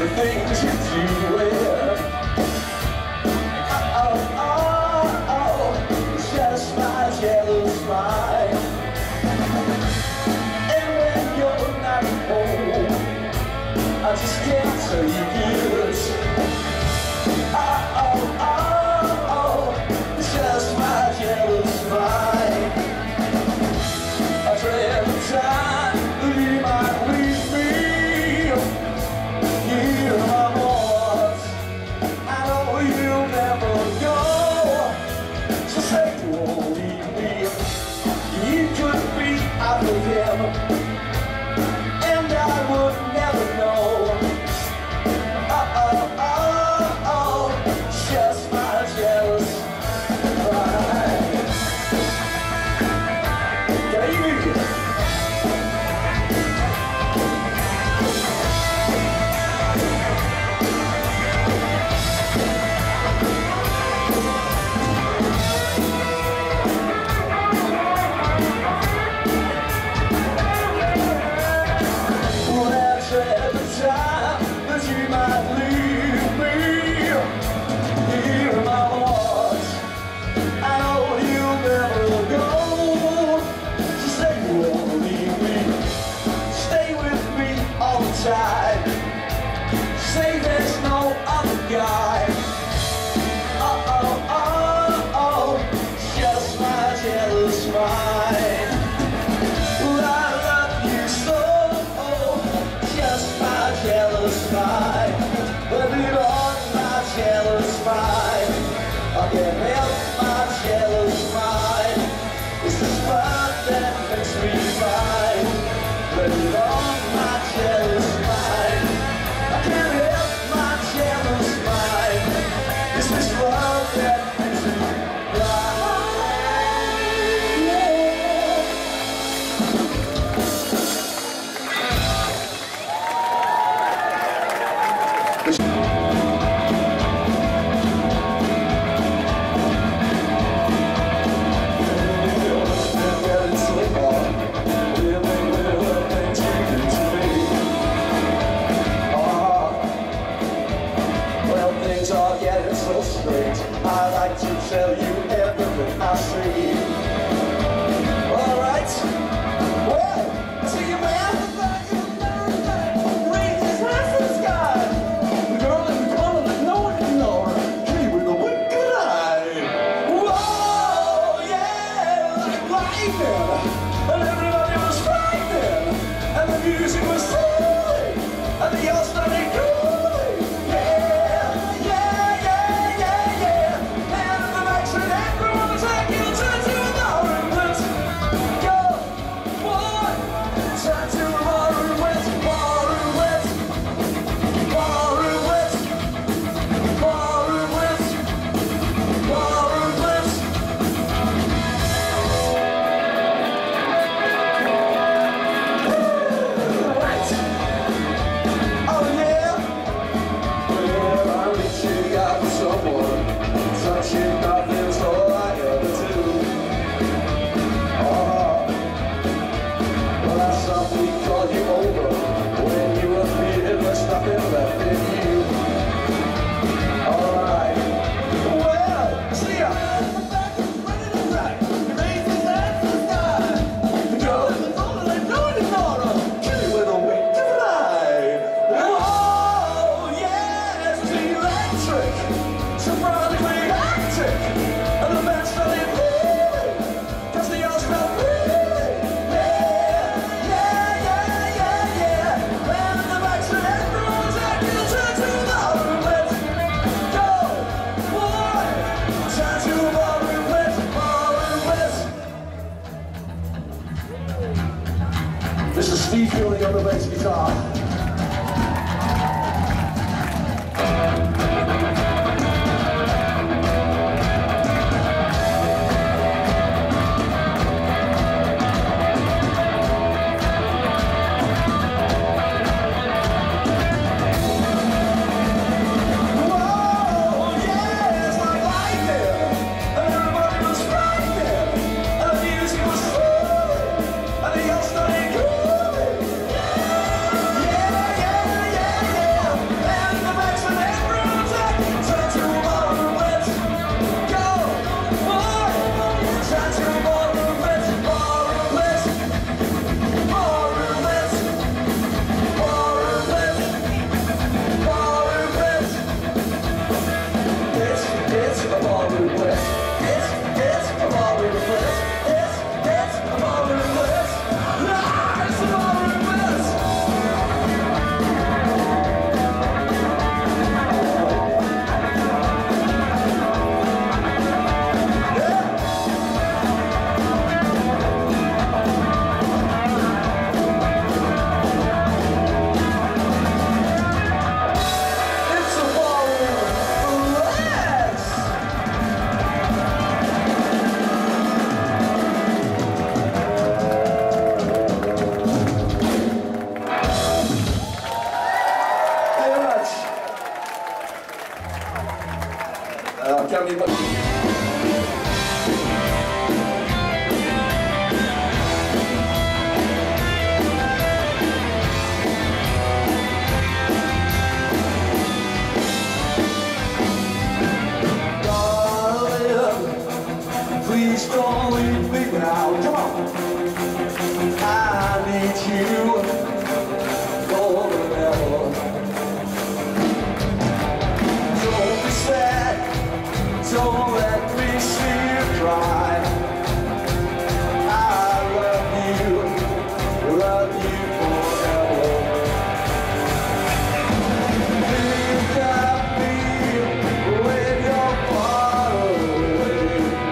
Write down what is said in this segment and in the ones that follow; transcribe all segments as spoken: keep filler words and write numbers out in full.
things you do well. Oh, oh, oh, it's just my jealous mind. And when you're not home, I just can't tell you this. Oh, oh, oh, oh, it's just my jealous mind. I dread the time that you might leave me. Hear my voice, I know you'll never go. So say you won't leave me. You could be out with him, and I would never know. Oh, oh, oh, oh, it's just my jealous mind. Baby, at the time that you might leave me, hear my voice, I know you'll never go. So say you won't leave me, stay with me all the time. Say there's no other guy. Oh, oh, oh, oh, it's just my jealous mind. Well, I love you so, just my jealous mind. But it on my jealous mind, I can't help my jealous mind. It's the spot that makes me fine. But it on my jealous mind, I can't help my jealous mind. It's this love that makes me fine. tell me what. Please don't leave me now. Come on. I need you forever. Don't be sad. Don't let me see you cry. I love you, love you forever. Think of me when you're far away.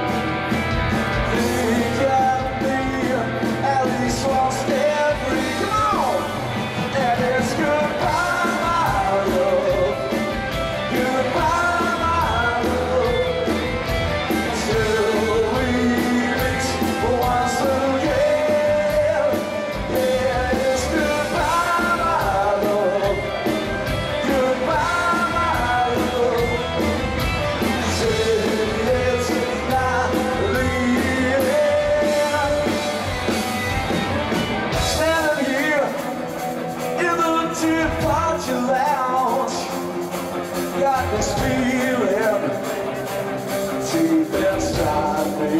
Got this feeling deep inside me.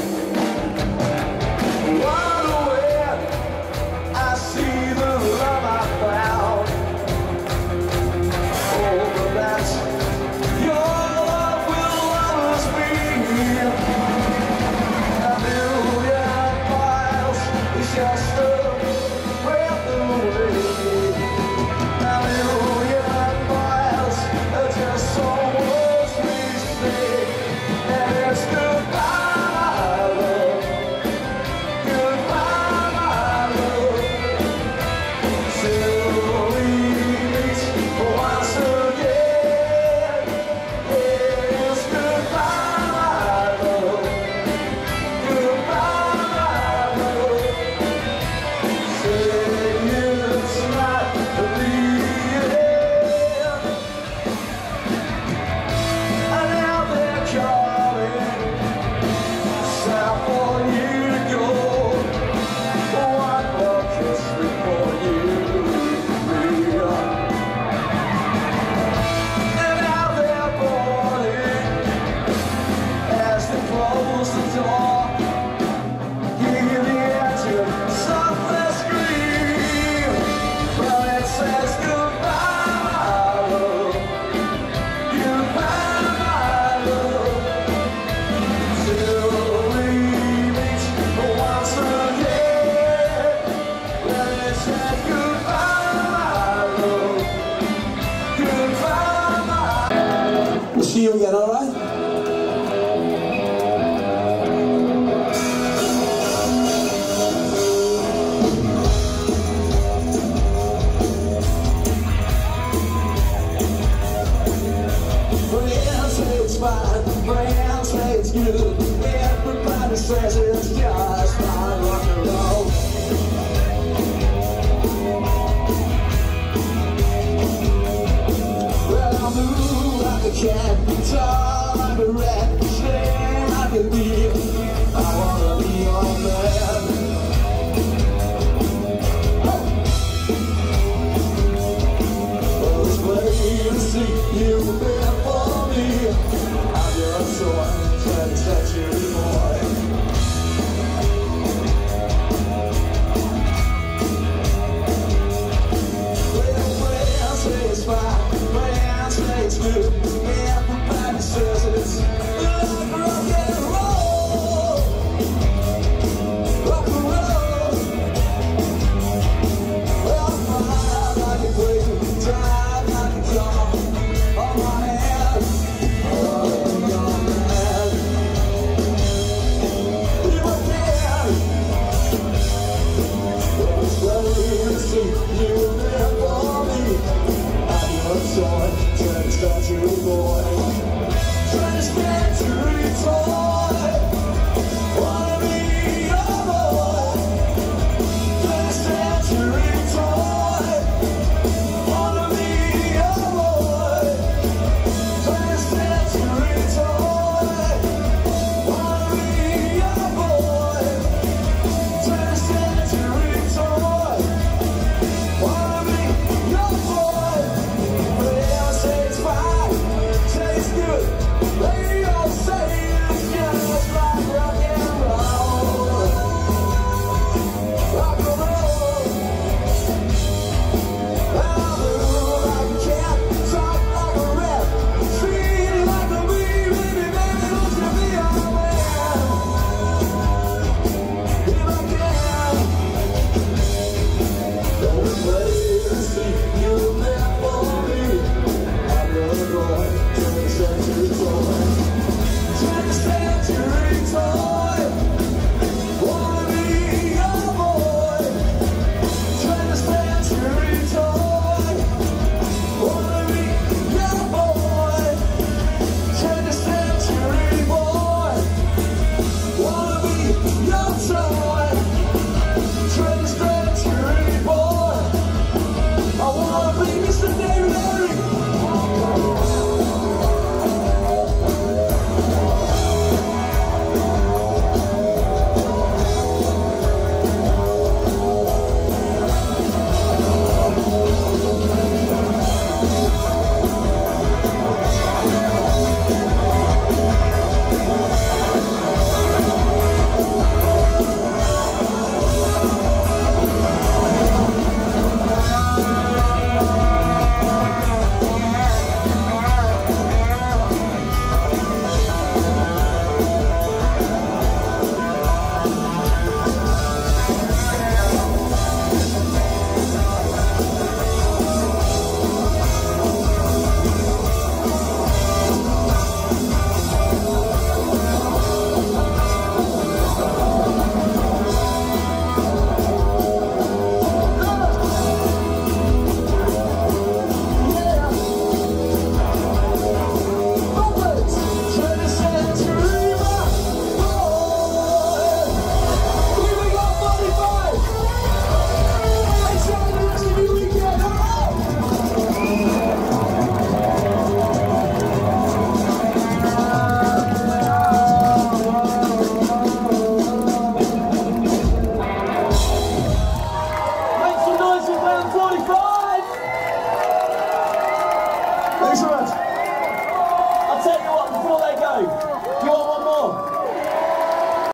Run away, I see the love I found. Oh, but that's your love will always be. A million miles is just a breath away. A million miles are just so much we say. And it's goodbye, my love. Goodbye, my love. Till we meet once again. It's goodbye, my love. Goodbye, my love. Say it's not the end. And now they're calling, time for you to go. One more kiss before you leave. And now they're boarding as they close the door. Hear the engine softly scream, but it says goodbye, my love. Goodbye, my love. Till we meet once again. When it says goodbye, my love. Goodbye, my love. We'll see you again, all right? Friends say it's fine, friends say it's good. Everybody says it's just fine rock and roll. Well, I move like a cat, tall like a rat, slim like a deer. I wanna be your man. Well, it's plain to see you've been for me. I'm your toy, twenty-century boy. Well, friends say it's fine, friends say it's good. Everybody says it's love, rock and roll. Rock and roll. Well, I'm fine like a crazy, drive like a car. On my head, oh, your man. People care. Well, it's plain to see you've been for me. I'm your toy, twenty-century Thanks so much. I'll tell you what, before they go,